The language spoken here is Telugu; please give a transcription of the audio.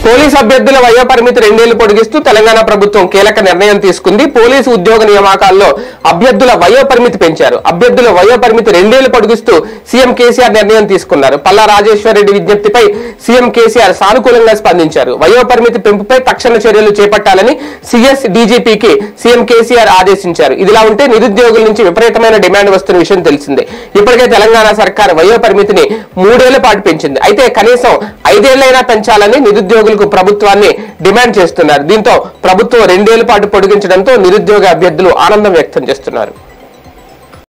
పోలీసు అభ్యర్థుల వయో పరిమితి 2 ఏళ్లు పొడిగిస్తూ తెలంగాణ ప్రభుత్వం కీలక నిర్ణయం తీసుకుంది. పోలీసు ఉద్యోగ నియామకాల్లో అభ్యర్థుల వయో పరిమితి పెంచారు. అభ్యర్థుల వయో పరిమితి 2 ఏళ్లు పొడిగిస్తూ సీఎం కేసీఆర్ నిర్ణయం తీసుకున్నారు. పల్లా రాజేశ్వర్ రెడ్డి విజ్ఞప్తిపై సీఎం కేసీఆర్ సానుకూలంగా స్పందించారు. వయో పరిమితి పెంపుపై తక్షణ చర్యలు చేపట్టాలని సీఎస్ డీజీపీకి సీఎం కేసీఆర్ ఆదేశించారు. ఇదిలా ఉంటే నిరుద్యోగుల నుంచి విపరీతమైన డిమాండ్ వస్తున్న విషయం తెలిసిందే. ఇప్పటికే తెలంగాణ సర్కార్ వయో పరిమితిని 3 ఏళ్ల పాటు పెంచింది. అయితే కనీసం 5 ఏళ్లైనా పెంచాలని నిరుద్యోగులకు ప్రభుత్వాన్ని డిమాండ్ చేస్తున్నారు. దీంతో ప్రభుత్వం 2 ఏళ్ల పాటు పొడిగించడంతో నిరుద్యోగ అభ్యర్థులు ఆనందం వ్యక్తం చేస్తున్నారు.